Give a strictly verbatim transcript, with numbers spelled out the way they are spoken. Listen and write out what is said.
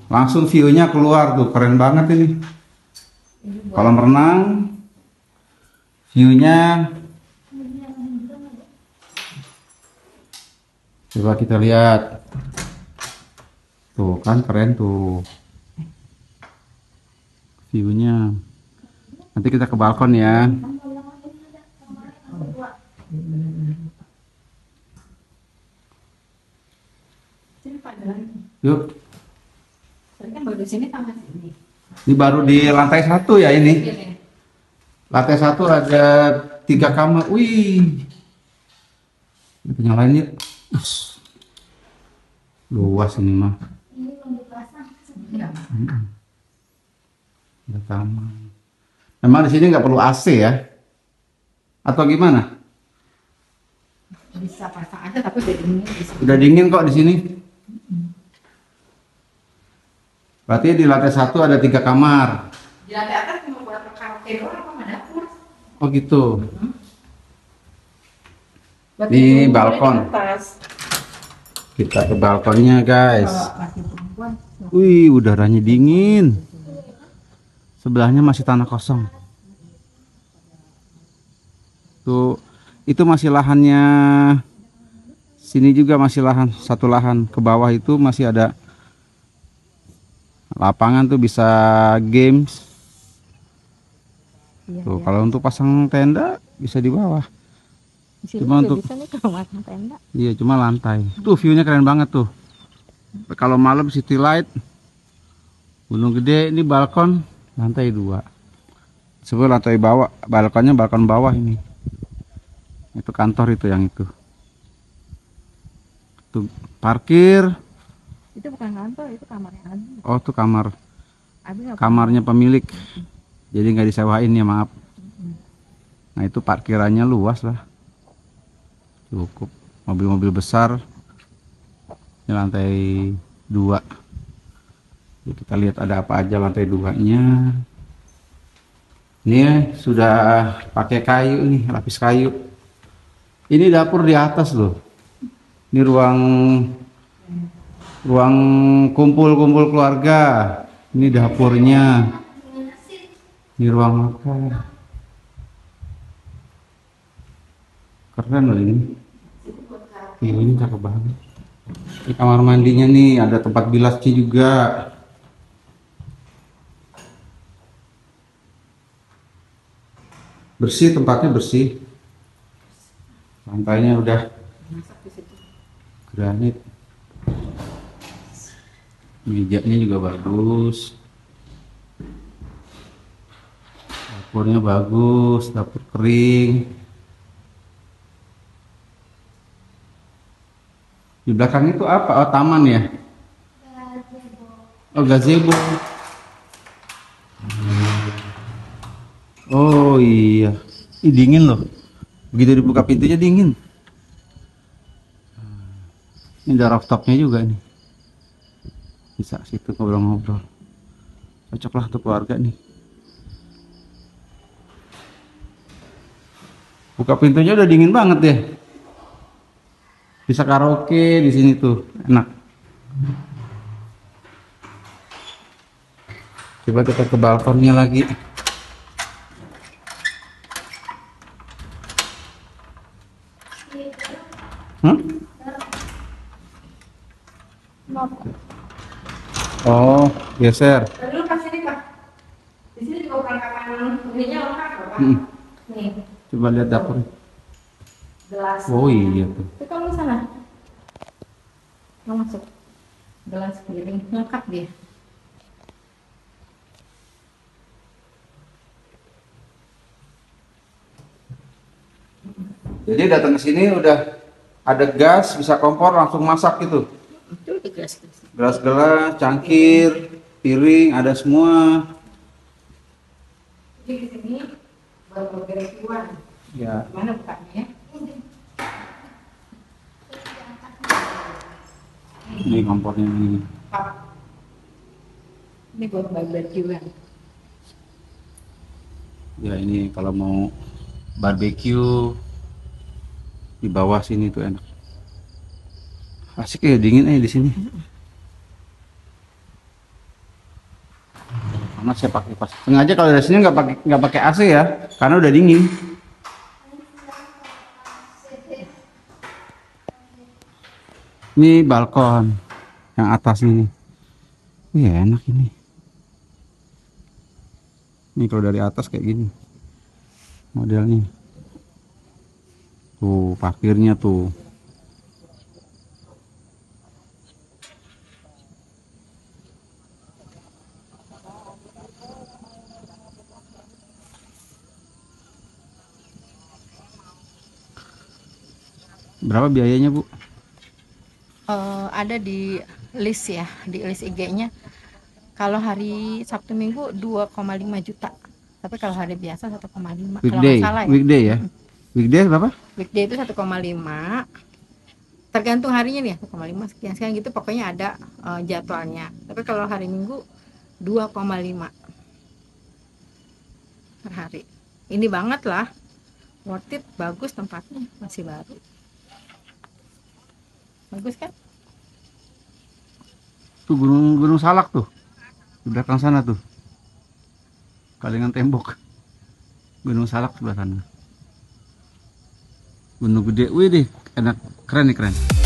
Langsung view-nya keluar tuh, keren banget ini. Kolam renang, view-nya. Coba kita lihat. Tuh kan keren tuh. View-nya. Nanti kita ke balkon ya. Yuk. Kan baru di sini tambah sini. Ini baru di lantai satu ya ini. Lantai satu ada tiga kamar. Wih. Kita nyalain yuk. Luas ini mah. Ini belum dipasang. Hmm. Ada kamar. Memang di sini nggak perlu A C ya? Atau gimana? Bisa pasang aja tapi udah dingin di sini. Udah dingin kok di sini. Berarti di lantai satu ada tiga kamar. Di lantai atas cuma buat karaoke doang sama dapur. Oh gitu. Berarti Ini boleh balkon. di atas. Kita ke balkonnya guys. Kalau laki perempuan, Wih, udaranya dingin. Sebelahnya masih tanah kosong. Tuh, itu masih lahannya. Sini juga masih lahan, satu lahan. Ke bawah itu masih ada lapangan tuh bisa games. iya, Tuh, iya. kalau untuk pasang tenda bisa di bawah. Di sini Cuma juga untuk bisa nih kalau masang tenda. iya, cuma lantai. Tuh view-nya keren banget tuh. Kalau malam city light. Gunung Gede ini balkon lantai dua. Sebelah lantai bawah, balkonnya balkon bawah ini. Itu kantor itu yang itu. Tuh parkir. Itu bukan kantor, itu kamarnya Abi. Oh, tuh kamar. Abi nggak Kamarnya pemilik. Jadi nggak disewain ya, maaf. Nah, itu parkirannya luas lah. Cukup. Mobil-mobil besar. Ini lantai dua. Jadi kita lihat ada apa aja lantai duanya. Ini sudah pakai kayu nih, lapis kayu. Ini dapur di atas loh. Ini ruang ruang kumpul-kumpul keluarga. Ini dapurnya. Ini ruang makan. Keren loh ini. Ini cakep banget. Ini kamar mandinya nih, ada tempat bilasnya juga. Bersih, tempatnya bersih. Lantainya udah granit. Mejanya juga bagus. Dapurnya bagus, dapur kering. Di belakang itu apa? Oh, taman ya? Oh, gazebo. Oh iya. Ih, dingin loh. Begitu dibuka pintunya dingin. Ini ada rooftopnya juga nih. Bisa situ ngobrol-ngobrol. Cocok lah untuk keluarga nih. Buka pintunya udah dingin banget deh. Bisa karaoke di sini tuh, enak. Coba kita ke balkonnya lagi. Hmm? Oh, geser. Lalu pas ini Pak, di sini juga perlengkapan ininya lengkap Pak. Hmm. Nih, Coba lihat dapur. gelas. Oh iya tuh. Itu kamu sana. Mau masuk. Gelas piring lengkap dia. Jadi datang ke sini udah ada gas, bisa kompor, langsung masak gitu. Itu di gelas. Gelas-gelas, cangkir, piring, ada semua. Jadi di sini buat barbekyuan. Ya. Gimana bukanya? Ini kompornya ini. Pak. Ini buat barbekyuan. Ya ini kalau mau barbeque di bawah sini tuh enak. Asik ya, dingin eh di sini. Panas saya pakai pas. Sengaja kalau dari sini nggak pakai nggak pakai A C ya, karena udah dingin. Ini balkon yang atas ini. Iya enak ini. Ini kalau dari atas kayak gini modelnya. Tuh parkirnya tuh. Berapa biayanya, Bu? Eh, ada di list ya, di list I G-nya. Kalau hari Sabtu Minggu dua koma lima juta. Tapi kalau hari biasa satu koma lima kalau Weekday, nggak salah ya. weekday ya. Mm-mm. Weekday berapa? Weekday itu satu koma lima. Tergantung harinya nih, satu koma lima sekian sekian gitu pokoknya ada eh, jadwalnya. Tapi kalau hari Minggu dua koma lima per hari. Ini banget lah. Worth it, bagus tempatnya, masih baru. Bagus kan? Tuh gunung Gunung Salak tuh. Di belakang sana tuh. Kalingan tembok. Gunung Salak sebelah sana. Gunung gede. Wih deh, enak, keren nih keren.